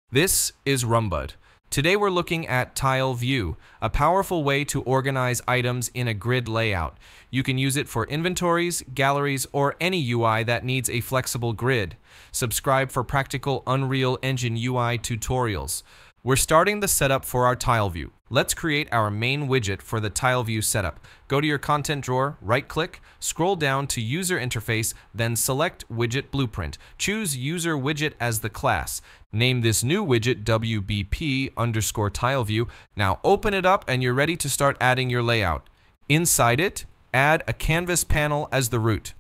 This is Rumbud. Today we're looking at Tile View, a powerful way to organize items in a grid layout. You can use it for inventories, galleries, or any UI that needs a flexible grid. Subscribe for practical Unreal Engine UI tutorials. We're starting the setup for our Tile View. Let's create our main widget for the Tile View setup. Go to your content drawer, right-click, scroll down to User Interface, then select Widget Blueprint. Choose User Widget as the class. Name this new widget WBP_TileView. Now open it up and you're ready to start adding your layout. Inside it, add a canvas panel as the root.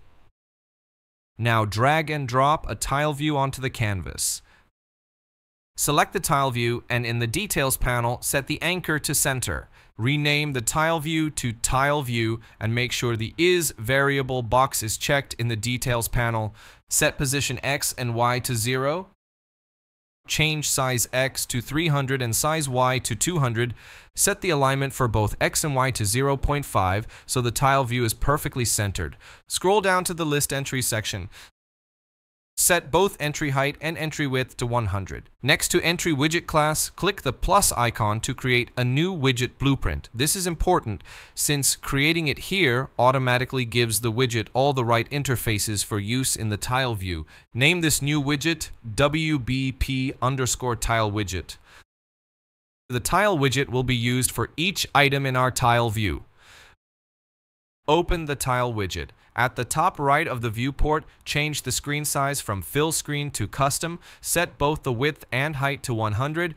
Now drag and drop a tile view onto the canvas. Select the tile view and in the Details panel, set the anchor to center. Rename the tile view to Tile View and make sure the Is variable box is checked in the Details panel. Set position X and Y to 0. Change size X to 300 and size Y to 200. Set the alignment for both X and Y to 0.5 so the tile view is perfectly centered. Scroll down to the list entry section. Set both entry height and entry width to 100. Next to entry widget class, click the plus icon to create a new widget blueprint. This is important since creating it here automatically gives the widget all the right interfaces for use in the tile view. Name this new widget WBP_TileWidget. The tile widget will be used for each item in our tile view. Open the tile widget. At the top right of the viewport, change the screen size from fill screen to custom. Set both the width and height to 100.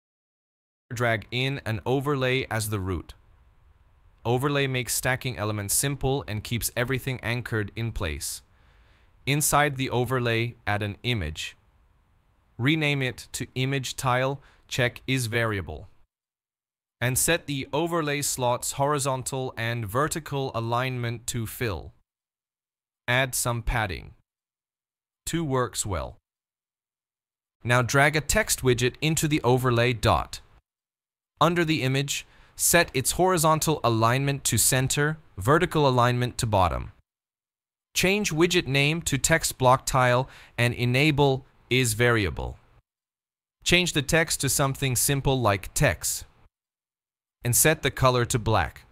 Drag in an overlay as the root. Overlay makes stacking elements simple and keeps everything anchored in place. Inside the overlay, add an image. Rename it to Image Tile. Check Is variable. And set the overlay slot's horizontal and vertical alignment to fill. Add some padding. 2 works well. Now drag a text widget into the overlay dot. Under the image, set its horizontal alignment to center, vertical alignment to bottom. Change widget name to text block tile and enable Is variable. Change the text to something simple like text and set the color to black.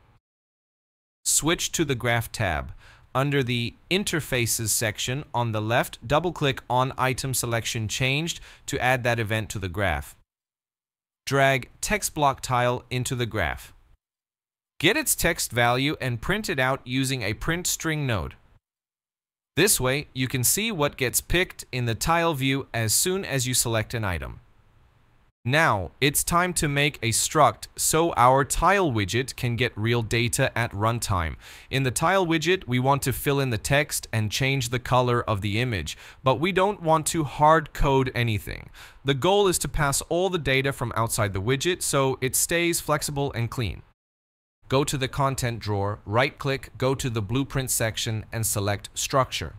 Switch to the Graph tab. Under the Interfaces section on the left, double-click on Item Selection Changed to add that event to the graph. Drag Text Block Tile into the graph. Get its text value and print it out using a print string node. This way, you can see what gets picked in the tile view as soon as you select an item. Now, it's time to make a struct so our tile widget can get real data at runtime. In the tile widget, we want to fill in the text and change the color of the image, but we don't want to hard code anything. The goal is to pass all the data from outside the widget so it stays flexible and clean. Go to the content drawer, right-click, go to the blueprint section and select Structure.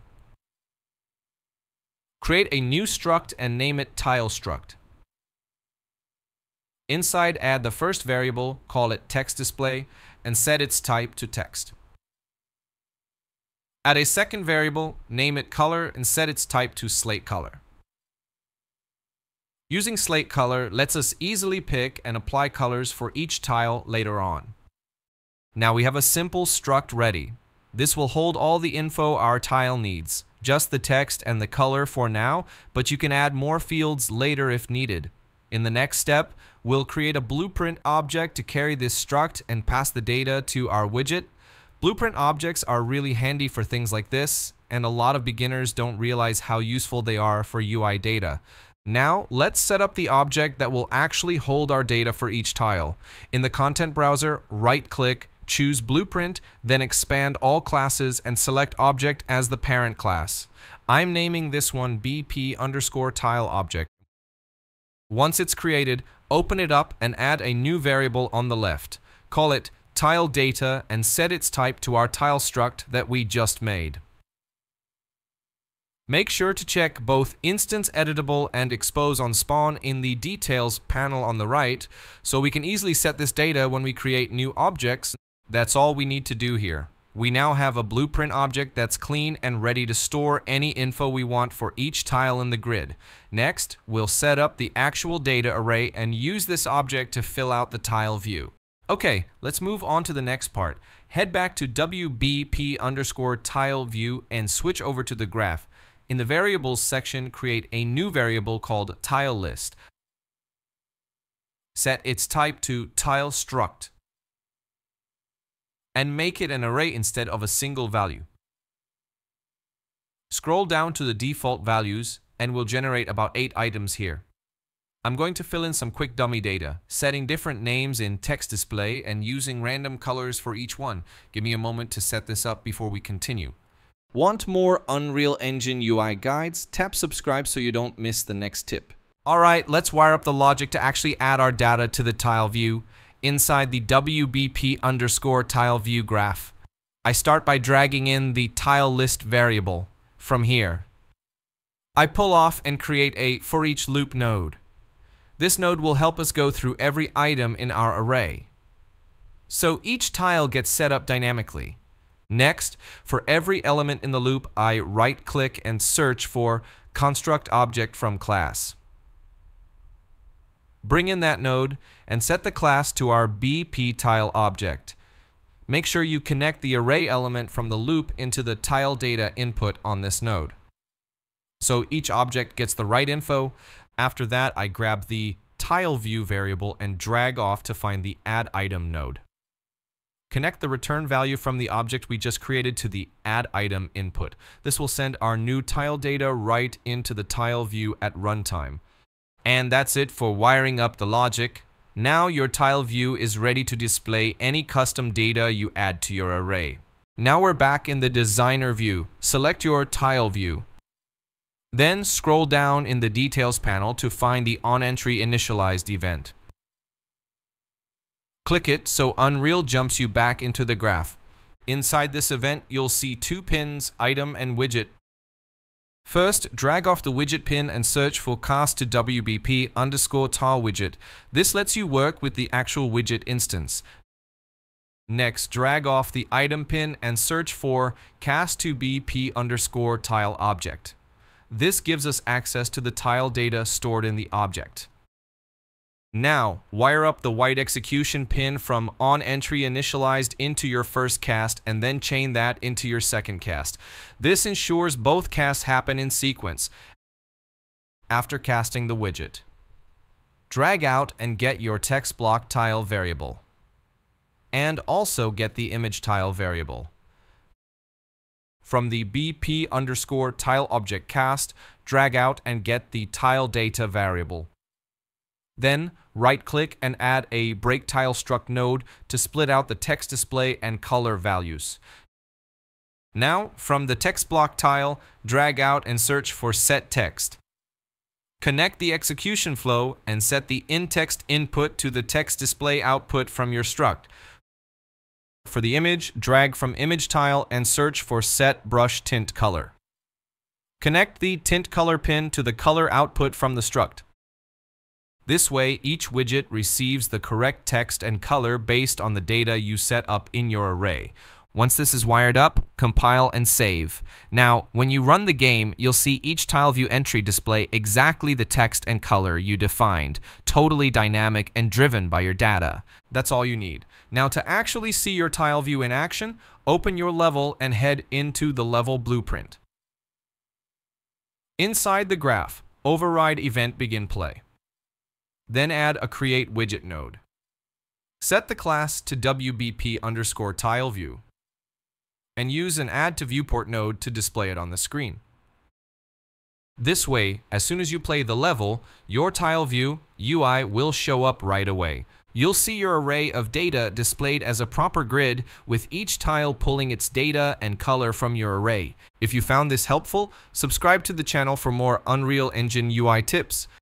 Create a new struct and name it Tile Struct. Inside, add the first variable, call it TextDisplay, and set its type to text. Add a second variable, name it Color, and set its type to slate color. Using slate color lets us easily pick and apply colors for each tile later on. Now we have a simple struct ready. This will hold all the info our tile needs, just the text and the color for now, but you can add more fields later if needed. In the next step, we'll create a blueprint object to carry this struct and pass the data to our widget. Blueprint objects are really handy for things like this, and a lot of beginners don't realize how useful they are for UI data. Now, let's set up the object that will actually hold our data for each tile. In the content browser, right-click, choose Blueprint, then expand all classes and select Object as the parent class. I'm naming this one BP_TileObject. Once it's created, open it up and add a new variable on the left. Call it TileData and set its type to our tile struct that we just made. Make sure to check both Instance Editable and Expose on Spawn in the Details panel on the right, so we can easily set this data when we create new objects. That's all we need to do here. We now have a blueprint object that's clean and ready to store any info we want for each tile in the grid. Next, we'll set up the actual data array and use this object to fill out the tile view. Okay, let's move on to the next part. Head back to WBP_tile view and switch over to the graph. In the variables section, create a new variable called tile list. Set its type to tile struct and make it an array instead of a single value. Scroll down to the default values and we'll generate about 8 items here. I'm going to fill in some quick dummy data, setting different names in text display and using random colors for each one. Give me a moment to set this up before we continue. Want more Unreal Engine UI guides? Tap subscribe so you don't miss the next tip. Alright, let's wire up the logic to actually add our data to the tile view inside the WBP_tile view graph. I start by dragging in the tile list variable from here. I pull off and create a for each loop node. This node will help us go through every item in our array. So each tile gets set up dynamically. Next, for every element in the loop, I right-click and search for construct object from class. Bring in that node and set the class to our BP tile object. Make sure you connect the array element from the loop into the tile data input on this node. So each object gets the right info. After that, I grab the tile view variable and drag off to find the add item node. Connect the return value from the object we just created to the add item input. This will send our new tile data right into the tile view at runtime. And that's it for wiring up the logic. Now your tile view is ready to display any custom data you add to your array. Now we're back in the designer view. Select your tile view. Then scroll down in the details panel to find the onEntry initialized event. Click it so Unreal jumps you back into the graph. Inside this event, you'll see 2 pins, item and widget. First, drag off the widget pin and search for cast to WBP_tile widget. This lets you work with the actual widget instance. Next, drag off the item pin and search for cast to BP_tile object. This gives us access to the tile data stored in the object. Now, wire up the white execution pin from onEntry initialized into your first cast and then chain that into your second cast. This ensures both casts happen in sequence. After casting the widget, drag out and get your text block tile variable. And also get the image tile variable. From the BP_tile object cast, drag out and get the tile data variable. Then, right-click and add a break tile struct node to split out the text display and color values. Now, from the text block tile, drag out and search for set text. Connect the execution flow and set the inText input to the text display output from your struct. For the image, drag from image tile and search for set brush tint color. Connect the tint color pin to the color output from the struct. This way, each widget receives the correct text and color based on the data you set up in your array. Once this is wired up, compile and save. Now, when you run the game, you'll see each tile view entry display exactly the text and color you defined, totally dynamic and driven by your data. That's all you need. Now, to actually see your tile view in action, open your level and head into the level blueprint. Inside the graph, override event begin play. Then add a create widget node. Set the class to WBP_tile view and use an add to viewport node to display it on the screen. This way, as soon as you play the level, your tile view UI will show up right away. You'll see your array of data displayed as a proper grid with each tile pulling its data and color from your array. If you found this helpful, subscribe to the channel for more Unreal Engine UI tips.